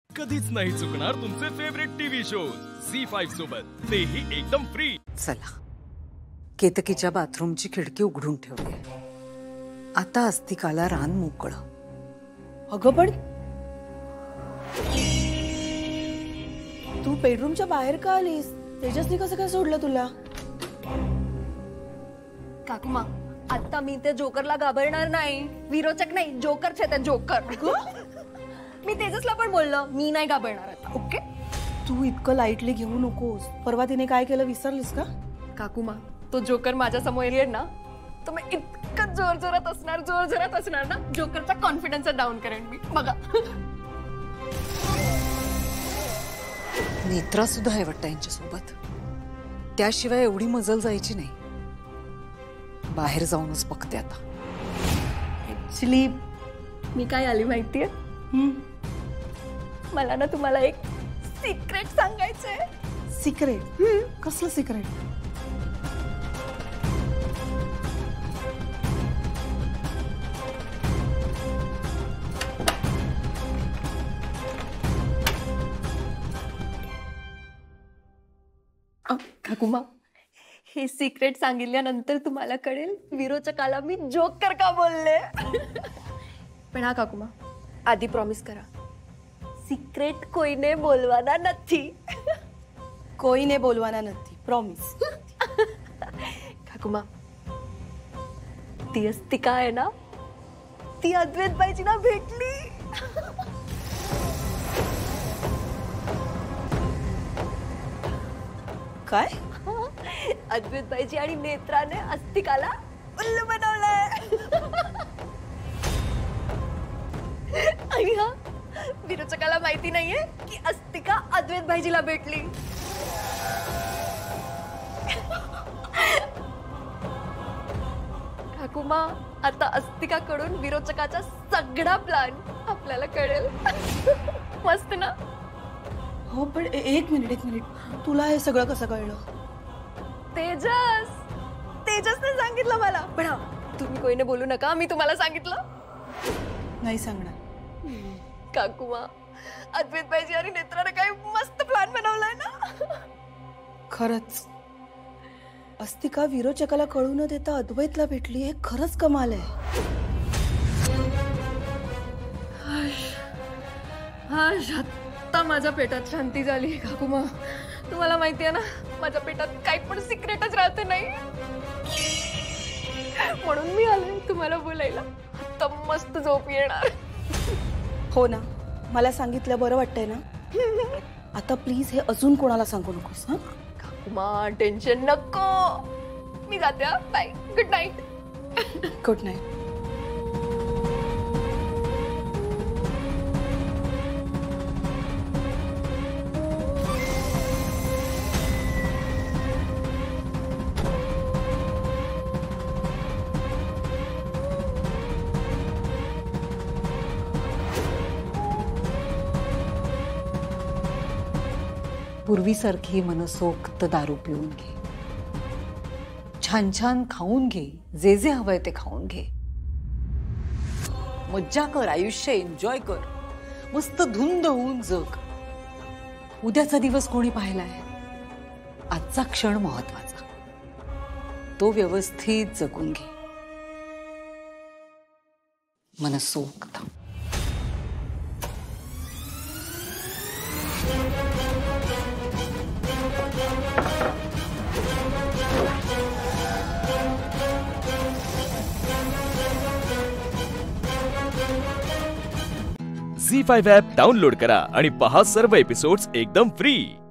कधीच नाही चुकणार तुमचे फेवरेट टीव्ही शोज झी5 सोबत, तेही एकदम फ्री। चला, केतकीच्या बाथरूमची खिडकी उघडून ठेवली। आता अस्तिकाला रान मोकळं। अगं पण तू बेडरूमच्या बाहेर का आलीस? तेजसने कसं काय सोडलं तुला? काकुमा, आता मी त्या जोकरला घाबरणार नाही। विरोचक नाही, जोकर छे, त्या जोकर। मी तेजसला पण बोललो, मी नाही घाबरणार आता, ओके? तू इतकं लाईटली घेऊ नकोस। परवा तिने काय केलं विसरलीस का? काकुमा, तो जोकर माझ्या समोर येईल ना, तो मी इतकं जोरजोरात असणार ना, जोकरचा कॉन्फिडन्स डाऊन करेन मी, बघा। नेत्रा सुद्धा आहे वाटतं यांच्यासोबत। त्याशिवाय एवढी मजल जायची नाही। बाहेर जाऊनच बघते आता। ऍक्च्युली मी काय आली माहितीये, मला ना तुम्हाला एक सिक्रेट सांगायचंय। सिक्रेट? कसलं सिक्रेट? काकुमा, हे सिक्रेट सांगितल्यानंतर तुम्हाला कळेल विरोचकाला मी जोकर का बोलले। पण हा काकुमा, आधी प्रॉमिस करा, सिक्रेट कोईने बोलवाना नथी। कोईने बोलवाना नथी, प्रॉमिस। काकुमा, ती अस्तिका आहे ना, ती अद्वैत बाईची ना भेटली। काय? अद्वैत बाईजी आणि नेत्राने अस्तिकाला उल्लू बनवलंय। आणि हा विरोचकाला माहिती नाहीये की अस्तिका अद्वैत भाईजीला भेटली। काकुमा, आता अस्तिकाकडून विरोचकाचा सगळा प्लॅन आपल्याला कळेल। मस्त ना? हो, पण एक मिनिट, तुला हे सगळं कसं कळलं? तेजसने सांगितलं मला। पण हा, तुम्ही कोईने बोलू नका, मी तुम्हाला सांगितलं नाही सांगणार। काकुमा, अद्वैत भाईजी आणि नेत्राने काही मस्त प्लॅन बनवलाय ना। खरंच अस्तिका विरोचकाला कळू न देता अद्वैतला भेटली, हे खरंच कमाल आहे। आता माझ्या पेटात शांती झाली। काकुमा, तुम्हाला माहिती आहे ना, माझ्या पेटात काही पण सिक्रेटच राहते नाही, म्हणून मी आले तुम्हाला बोलायला। आता मस्त झोप येणार। हो ना, मला सांगितलं बरं वाटतंय ना? आता प्लीज हे अजून कोणाला सांगू नकोस। हा काकुमा, टेन्शन नको, मी जाते। Bye, good night. Good night. पूर्वीसारखी मनसोक्त दारू पिऊन घे, छान छान खाऊन घे, जे जे हवंय ते खाऊन घे, मज्जा कर, आयुष्य एन्जॉय कर, मस्त धुंद होऊन जग। उद्याचा दिवस कोणी पाहिलाय? आजचा क्षण महत्वाचा, तो व्यवस्थित जगून घे, मनसोक्त। झी5 ॲप डाउनलोड करा आणि पहा सर्व एपिसोड्स एकदम फ्री।